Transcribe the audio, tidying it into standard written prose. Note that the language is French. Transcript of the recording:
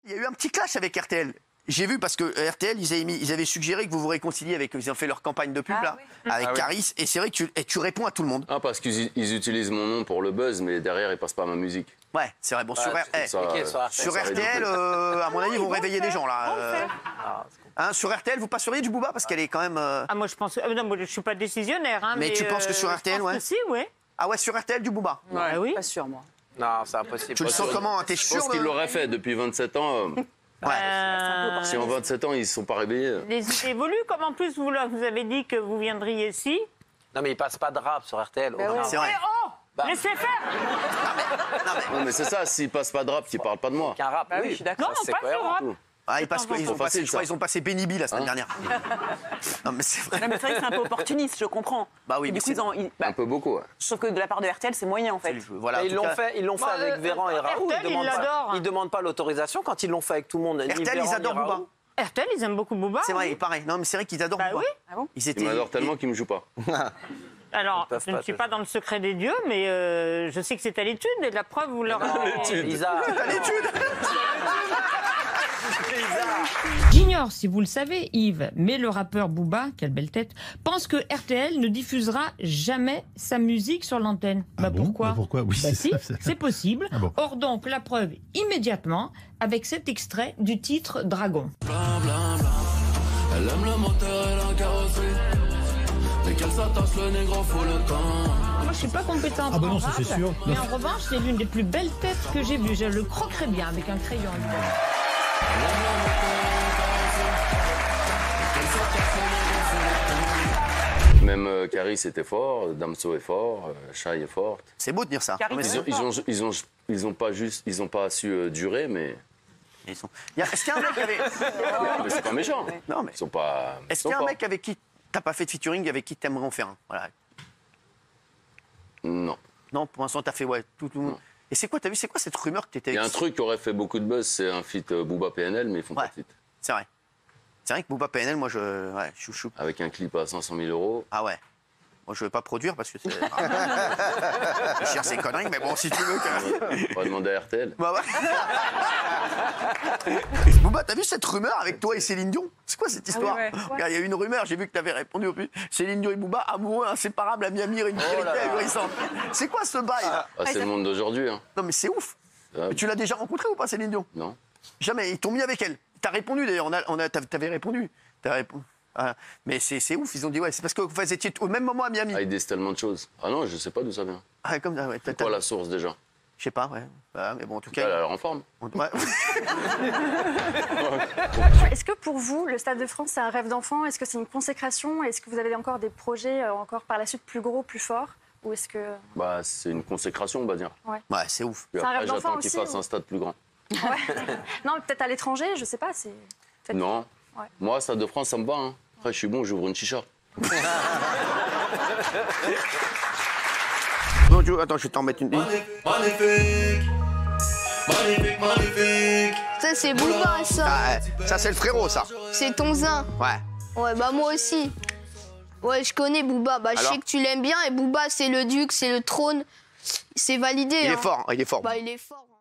Il y a eu un petit clash avec RTL. J'ai vu parce que RTL, ils avaient suggéré que vous vous réconciliez avec... Ils ont fait leur campagne de pub, là, avec Caris. Et c'est vrai que tu réponds à tout le monde. Ah, parce qu'ils utilisent mon nom pour le buzz, mais derrière, ils passent pas ma musique. Ouais, c'est vrai. Bon, sur sur RTL, à mon avis, ils vont réveiller des gens, là. Hein, sur RTL, vous passeriez du Booba parce qu'elle est quand même... Ah, moi, je pense... non, moi, je suis pas décisionnaire. Hein, mais tu penses que sur RTL, ouais? Si, ouais. Ah ouais, sur RTL, du Booba? Ouais, oui. Pas sûr, moi. Non, c'est impossible. Tu le sens comment? T'es sûr? Je pense qu'ils l'auraient fait depuis 27 ans. Si en 27 ans, ils ne sont pas réveillés. Les idées évoluent, comme en plus, vous avez dit que vous viendriez ici. Non, mais ils passent pas de rap sur RTL. C'est vrai. Laissez faire. Non, mais c'est ça, s'ils passent pas de rap, ils parlent pas de moi. Qu'un rap, oui, je suis d'accord. Non, pas sur rap. Ah, ils ont passé Benny B la semaine dernière. Non, mais c'est vrai. Non, mais c'est vrai que c'est un peu opportuniste, je comprends. Bah oui, et mais du coup, un peu beaucoup, ouais. Sauf que de la part de RTL, c'est moyen, en fait. Voilà, ils l'ont fait avec Véran et Raoult. Ils demandent pas l'autorisation quand ils l'ont fait avec tout le monde. RTL, ils adorent Booba. RTL, ils aiment beaucoup Booba. C'est vrai, pareil. Non, mais c'est vrai qu'ils adorent Booba. Oui. Ah bon? Ils m'adorent tellement qu'ils me jouent pas. Alors, je ne suis pas dans le secret des dieux, mais je sais que c'est à l'étude. Et la preuve, vous leur avez... Lisa. C'est à l'étude. J'ignore si vous le savez, Yves, mais le rappeur Booba, quelle belle tête, pense que RTL ne diffusera jamais sa musique sur l'antenne. Pourquoi? Pourquoi? Oui, si, c'est possible. Ah bon. Or donc, la preuve immédiatement avec cet extrait du titre Dragon. Elle aime le moteur et la carrosserie. Dès qu'elle s'attache, le négro faut le temps. Moi, je suis pas compétente Ah bah non, en ça c'est rap, sûr. mais en revanche, c'est l'une des plus belles têtes que j'ai vues. Je le croquerai bien avec un crayon. Même Caris était fort, Damso est fort, Shai est forte. C'est beau de dire ça. Ils ont pas su durer, mais... Est-ce qu'il y a un mec qui avait... Mais c'est pas méchant. Non, mais... Ils sont pas... Est-ce qu'il y a un mec avec qui t'as pas fait de featuring, avec qui t'aimerais en faire un? Voilà. Non. Non, pour l'instant, t'as fait tout le monde. Et c'est quoi, t'as vu, c'est quoi cette rumeur que t'étais... Il y a un truc qui aurait fait beaucoup de buzz, c'est un feat Booba PNL, mais ils font pas de feat. C'est vrai. C'est vrai que Booba PNL, moi, chouchou. Avec un clip à 500 000 €. Ah ouais. Moi, je veux pas produire parce que c'est... C'est cher ces conneries, mais bon, si tu veux que... On va demander à RTL. Bah ouais. Booba, t'as vu cette rumeur avec toi et Céline Dion? C'est quoi cette histoire? Regarde, il y a eu une rumeur, j'ai vu que t'avais répondu au plus. Céline Dion et Booba, amoureux, inséparables, à Miami, une vérité ahurissante. C'est quoi ce bail là? C'est le monde d'aujourd'hui. Hein. Non mais c'est ouf. Mais tu l'as déjà rencontré ou pas, Céline Dion? Non. Jamais, ils t'ont mis avec elle. T'as répondu d'ailleurs, t'avais répondu. Voilà. Mais c'est ouf, ils ont dit ouais, c'est parce que vous étiez au même moment à Miami. Ah, ils disent tellement de choses. Ah non, je sais pas d'où ça vient. Ah, comme ça, ouais. C'est quoi la source déjà? Je sais pas, ouais. Mais bon, en tout cas. Elle a l'air en forme. Ouais. Est-ce que pour vous, le Stade de France, c'est un rêve d'enfant? Est-ce que c'est une consécration? Est-ce que vous avez encore des projets encore par la suite plus gros, plus forts? Ou est-ce que... Bah, c'est une consécration, on va dire. Ouais, c'est ouf. Puis après, j'attends qu'ils fassent un stade plus grand. Ouais. Non, peut-être à l'étranger, je sais pas. Non. Ouais. Moi, Stade de France, ça me va. Hein. Après, je suis bon, j'ouvre une chicha. Non, attends, je vais t'en mettre une. Magnifique, magnifique, magnifique. Ça, c'est Booba, ça. Ah, ça, c'est le frérot, ça. C'est ton zin. Ouais. Ouais, bah moi aussi. Ouais, je connais Booba. Bah, je sais que tu l'aimes bien. Et Booba, c'est le duc, c'est le trône. C'est validé. Il est fort, il est fort. Bah, il est fort.